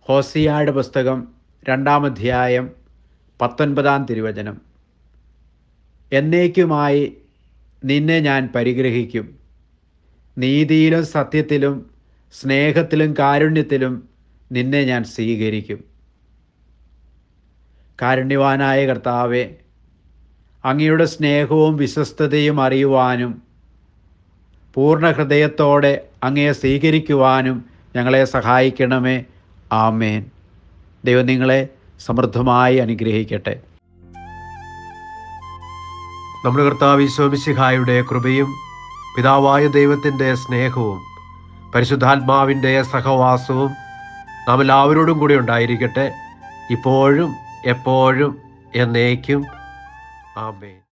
ഹോസിയായുടെ പുസ്തകം 2-ാം അധ്യായം 19-ാം തിരുവചനം. എന്നേക്കുമായി നിന്നെ ഞാൻ പരിഗ്രഹിക്കും, നീതിയിലും സത്യത്തിലും സ്നേഹത്തിലും കാരുണ്യത്തിലും നിന്നെ ഞാൻ സ്വീകരിക്കും. കാരുണ്യവാനായ കർത്താവേ, അങ്ങയുടെ സ്നേഹവും വിശ്വസ്തതയും അറിയുവാനും പൂർണ്ണ ഹൃദയത്തോടെ അങ്ങയെ സ്വീകരിക്കുവാനും ഞങ്ങളെ സഹായിക്കണമേ. ആമേൻ. ദൈവം നിങ്ങളെ സമൃദ്ധമായി അനുഗ്രഹിക്കട്ടെ. നമ്മുടെ കർത്താവ് ഈശോ മിശിഹായുടെ കൃപയും പിതാവായ ദൈവത്തിൻ്റെ സ്നേഹവും പരിശുദ്ധാത്മാവിൻ്റെ സഹവാസവും നാം എല്ലാവരോടും കൂടി ഉണ്ടായിരിക്കട്ടെ, ഇപ്പോഴും എപ്പോഴും എന്നേക്കും. ആമേൻ.